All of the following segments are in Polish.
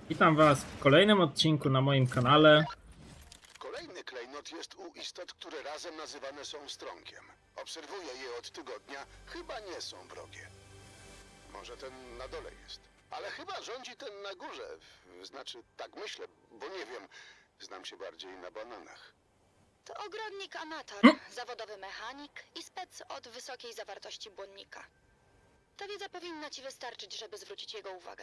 Witam was w kolejnym odcinku na moim kanale. Kolejny klejnot jest u istot, które razem nazywane są strąkiem. Obserwuję je od tygodnia. Chyba nie są wrogie. Może ten na dole jest. Ale chyba rządzi ten na górze. Znaczy, tak myślę, bo nie wiem. Znam się bardziej na bananach. To ogrodnik amator, zawodowy mechanik i spec od wysokiej zawartości błonnika. Ta wiedza powinna ci wystarczyć, żeby zwrócić jego uwagę.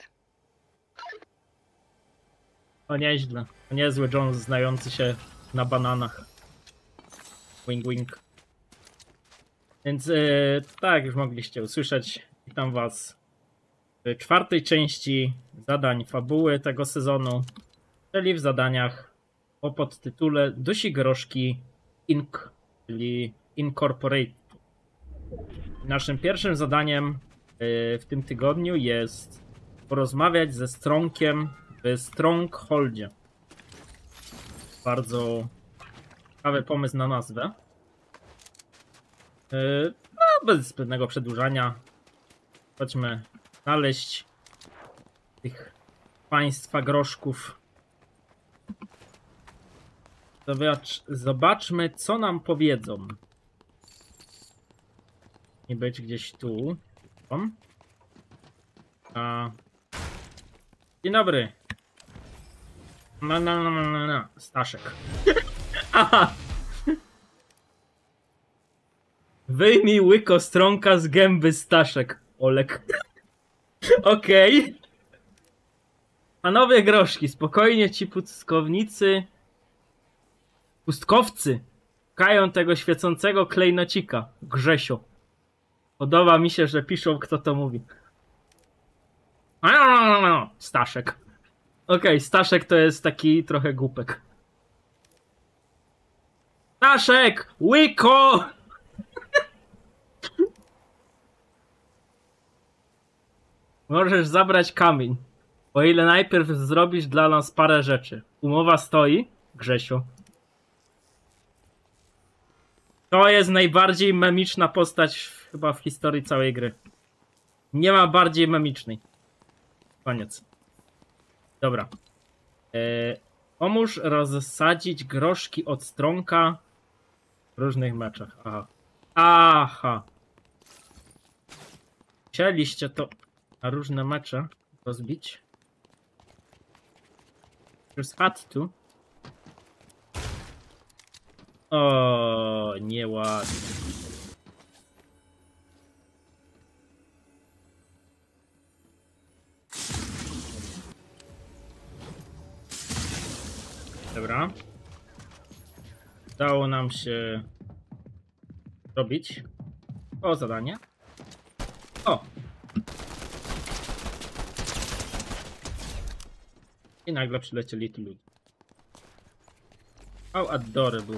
O nieźle. Niezły Jones znający się na bananach. Wing wing. Więc tak już mogliście usłyszeć. Witam was w czwartej części zadań fabuły tego sezonu. Czyli w zadaniach o podtytule Dusi Groszki Inc. Czyli Incorporated. Naszym pierwszym zadaniem w tym tygodniu jest porozmawiać ze Strongiem w Strongholdzie. Bardzo ciekawy pomysł na nazwę. No, bez zbędnego przedłużania. Chodźmy znaleźć tych państwa groszków. Zobaczmy, co nam powiedzą. Nie być gdzieś tu. Dzień dobry. No. Staszek. Aha. Wyjmij łyko strąka z gęby, Staszek. Olek. Okej. Panowie groszki, spokojnie ci pustkowcy szukają tego świecącego klejnocika. Grzesio. Podoba mi się, że piszą, kto to mówi. Staszek. Okej, Staszek to jest taki trochę głupek. Staszek! Łyko! Możesz zabrać kamień. O ile najpierw zrobisz dla nas parę rzeczy. Umowa stoi, Grzesiu. To jest najbardziej memiczna postać chyba w historii całej gry. Nie ma bardziej memicznej. Koniec. Dobra. Pomóż rozsadzić groszki od strąka w różnych meczach. Aha. Chcieliście to na różne mecze rozbić? Just had to. O, nieładnie. Dobra. Udało nam się zrobić zadanie. O! I nagle przylecieli tu ludzie. How adorable.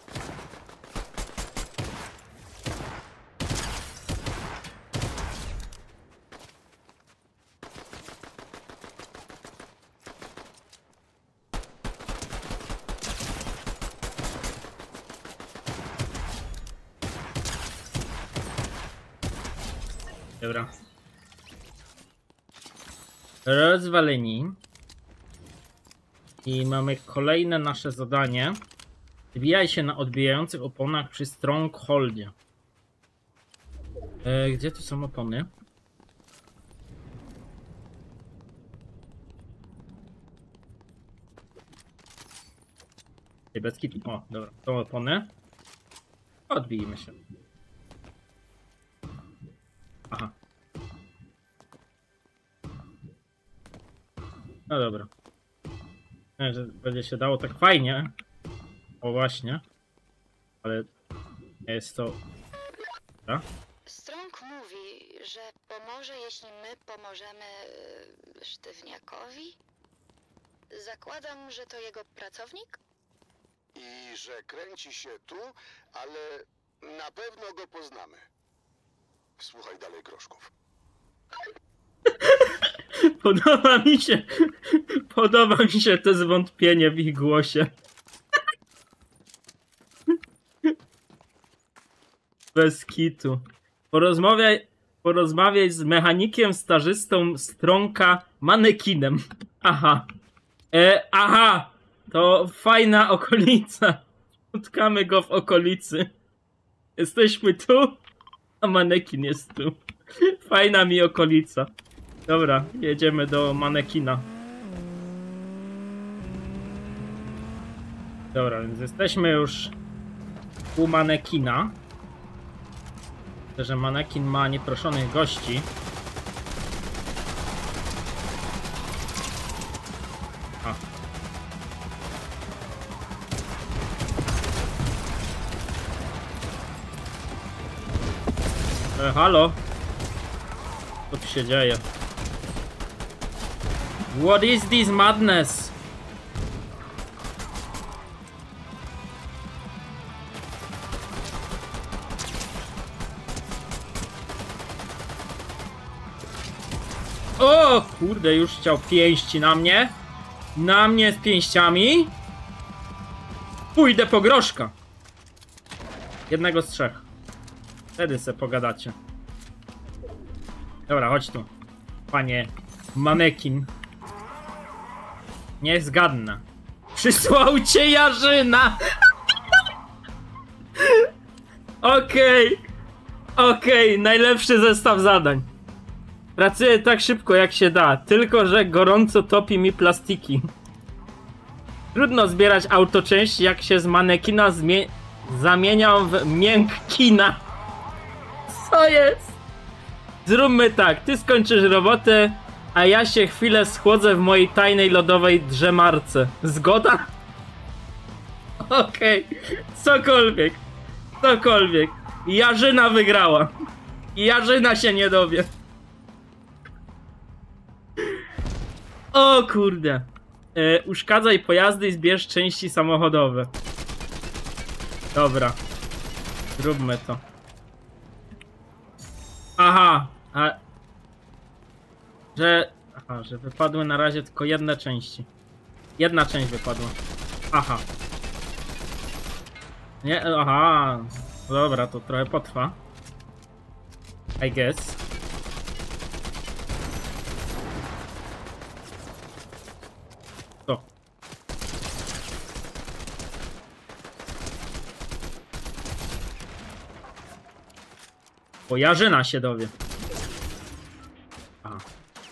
Dobra. Rozwaleni. I mamy kolejne nasze zadanie. Zbijaj się na odbijających oponach przy Strongholdzie. Gdzie tu są opony? Bez kitu. O, dobra. Są opony. Odbijmy się. Aha. No dobra. Nie, że będzie się dało tak fajnie. O właśnie. Ale jest to... Dobra. Strąg mówi, że pomoże, jeśli my pomożemy sztywniakowi. Zakładam, że to jego pracownik? I że kręci się tu, ale na pewno go poznamy. Słuchaj dalej, groszków. Podoba mi się to zwątpienie w ich głosie. Bez kitu. Porozmawiaj z mechanikiem stażystą Strąka manekinem. Aha. Aha! To fajna okolica. Spotkamy go w okolicy. Jesteśmy tu, a manekin jest tu. Fajna mi okolica. Dobra, jedziemy do manekina. Dobra, więc jesteśmy już u manekina. Myślę, że manekin ma nieproszonych gości. A. Halo? Co tu się dzieje? What is this madness? O kurde, już chciał pięści na mnie. Na mnie z pięściami. Pójdę po groszka. Jednego z 3. Wtedy se pogadacie. Dobra, chodź tu. Panie manekin. Nie zgadnę. Przysłał cię Jarzyna. Okej. Okej, najlepszy zestaw zadań. Pracuję tak szybko jak się da, tylko że gorąco topi mi plastiki. Trudno zbierać autoczęści, jak się z manekina zamieniam w miękkina. Co jest? Zróbmy tak, ty skończysz robotę, a ja się chwilę schłodzę w mojej tajnej lodowej drzemarce. Zgoda? Okej, cokolwiek. Cokolwiek. Jarzyna wygrała. Jarzyna się nie dowie. O kurde. Uszkadzaj pojazdy i zbierz części samochodowe. Dobra. Zróbmy to. Aha. Że wypadły na razie tylko jedne części. Jedna część wypadła. Aha. Nie, aha. Dobra, to trochę potrwa. I guess. To. Bo Jarzyna się dowie. Aha.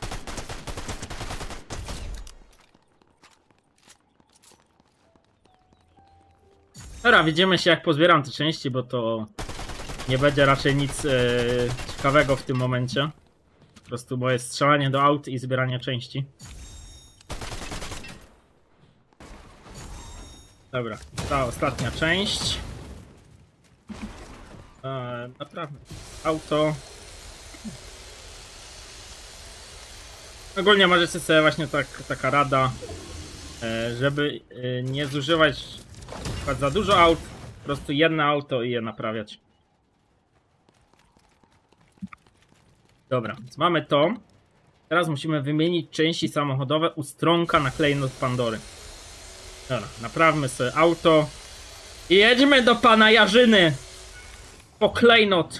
Dobra, widzimy się jak pozbieram te części, bo to nie będzie raczej nic ciekawego w tym momencie. Po prostu moje strzelanie do aut i zbieranie części. Dobra, ta ostatnia część. Naprawdę. Auto. Ogólnie możecie sobie właśnie taka rada, żeby nie zużywać za dużo aut, po prostu jedno auto i je naprawiać. Dobra, więc mamy to. Teraz musimy wymienić części samochodowe u stronka na klejnot Pandory. Dobra, naprawmy sobie auto. I jedźmy do pana Jarzyny. Po klejnot.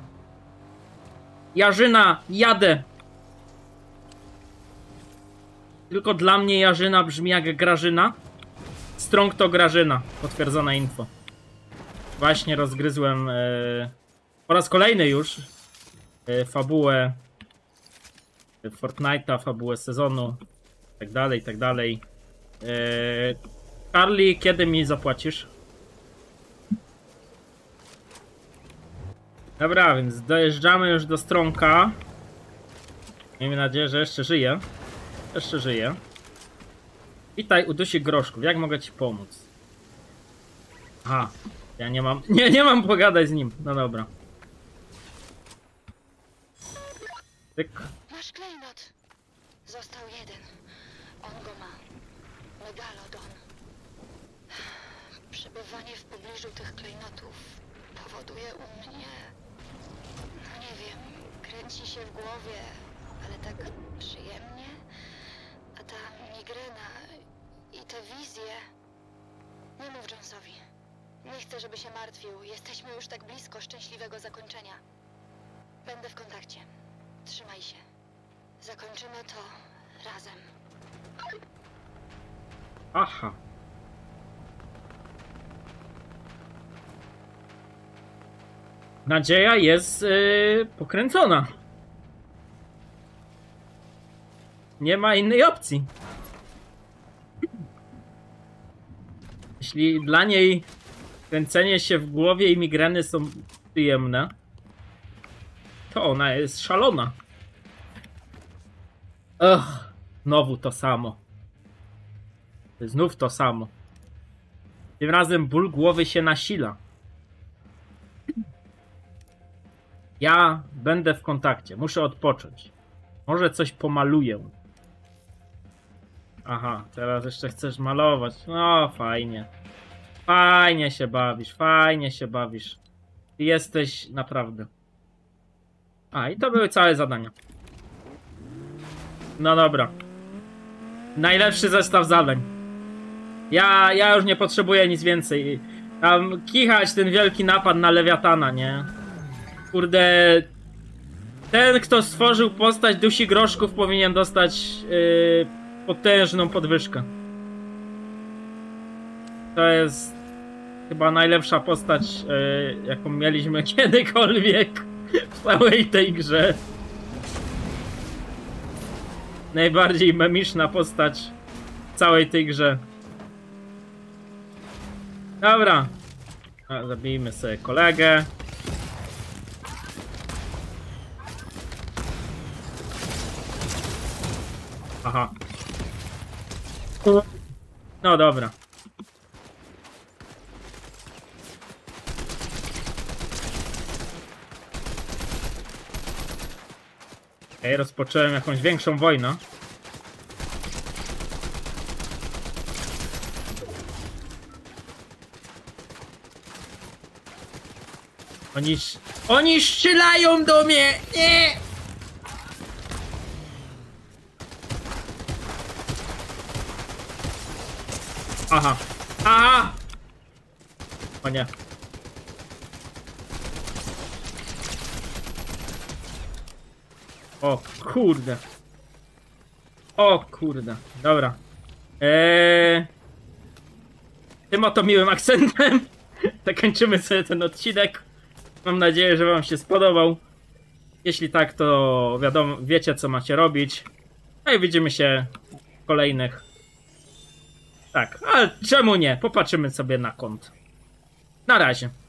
Jarzyna, jadę. Tylko dla mnie Jarzyna brzmi jak Grażyna. Strong to Grażyna. Potwierdzona info. Właśnie rozgryzłem po raz kolejny już fabułę Fortnite'a, fabułę sezonu. Tak dalej, tak dalej. Charlie, kiedy mi zapłacisz? Dobra, więc dojeżdżamy już do Stronka. Miejmy nadzieję, że jeszcze żyje. Jeszcze żyje. Witaj, Udusik Groszków. Jak mogę ci pomóc? Aha. Ja nie mam... Nie mam pogadać z nim. No dobra. Tyk. Masz klejnot. Został jeden. On go ma. Megalodon. Przebywanie w pobliżu tych klejnotów powoduje u mnie... No nie wiem, kręci się w głowie, ale tak przyjemnie. A ta migrena i te wizje... Nie mów Jonesowi. Nie chcę, żeby się martwił. Jesteśmy już tak blisko szczęśliwego zakończenia. Będę w kontakcie. Trzymaj się. Zakończymy to razem. Aha. Nadzieja jest pokręcona. Nie ma innej opcji. Jeśli dla niej kręcenie się w głowie i migreny są przyjemne, to ona jest szalona. Znowu to samo. Znów to samo. Tym razem ból głowy się nasila. Ja będę w kontakcie. Muszę odpocząć. Może coś pomaluję. Aha, teraz jeszcze chcesz malować. No, fajnie. Fajnie się bawisz, fajnie się bawisz. Ty jesteś naprawdę. A, i to były całe zadania. No dobra. Najlepszy zestaw zadań. Ja już nie potrzebuję nic więcej. Tam kichać ten wielki napad na Lewiatana, nie? Kurde... Ten, kto stworzył postać Dusi Groszków, powinien dostać potężną podwyżkę. To jest chyba najlepsza postać, jaką mieliśmy kiedykolwiek w całej tej grze. Najbardziej memiczna postać w całej tej grze. Dobra. Zabijmy sobie kolegę. Aha. No dobra. Okej, rozpocząłem jakąś większą wojnę. Oni strzelają do mnie! Nie! Aha. Aha! O nie. O kurde. O kurde. Dobra. Tym oto miłym akcentem zakończymy sobie ten odcinek. Mam nadzieję, że wam się spodobał. Jeśli tak, to wiadomo, wiecie co macie robić. No i widzimy się w kolejnych. Tak, ale czemu nie? Popatrzymy sobie na kąt. Na razie.